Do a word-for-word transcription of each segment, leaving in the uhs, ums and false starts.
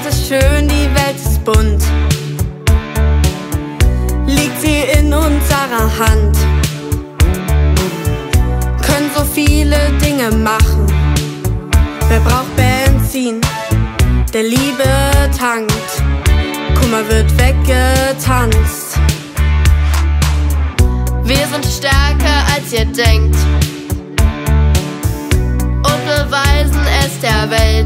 ist schön, die Welt ist bunt. Liegt sie in unserer Hand. Können so viele Dinge machen. Wer braucht Benzin? Der Liebe tankt. Kummer wird weggetanzt. Wir sind stärker als ihr denkt und beweisen es der Welt.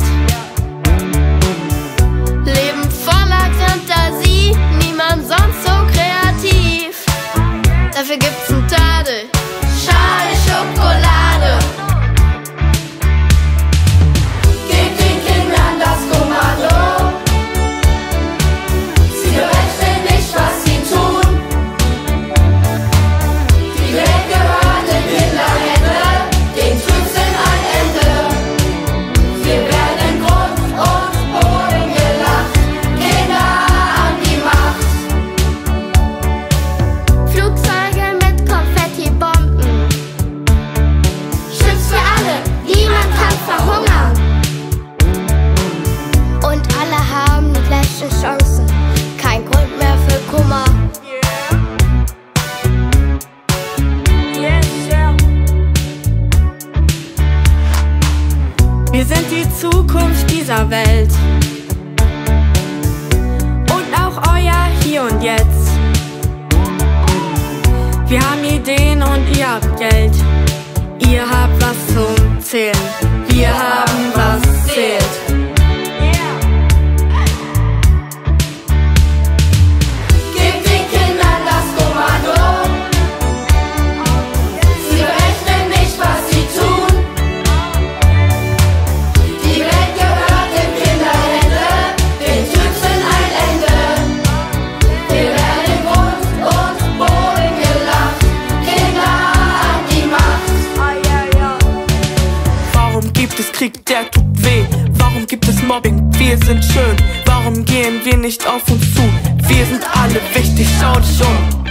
Leben voller Fantasie, niemand sonst so kreativ. Dafür gibt's ein Tadel, Schale Schokolade. Gebt den Kindern das Kommando. Sie berechnen nicht, was sie tun. Die Welt gehört in Kinderhände, den Trübsinn ein Ende. Wir werden Grund und Boden gelacht, Kinder an die Macht. Flugzeuge mit Konfettibomben, Chips für alle, niemand kann verhungern. Und alle haben die gleichen Chancen, kein Grund mehr für Kummer. Wir sind die Zukunft dieser Welt und auch euer Hier und Jetzt. Wir haben Ideen und ihr habt Geld. Ihr habt was zum Zählen. Wir haben was zählt. Gebt den Kindern das Kommando. Sie berechnen nicht, was sie tun. Die Welt gehört in Kinderhände, den Trübsinn ein Ende. Wir werden Grund und Boden gelacht, Kinder an die Macht. Warum gibt es Krieg, der tut weh? Warum gibt es Mobbing? Wir sind schön. Warum gehen wir nicht auf uns zu? Wir sind alle wichtig, schau dich um.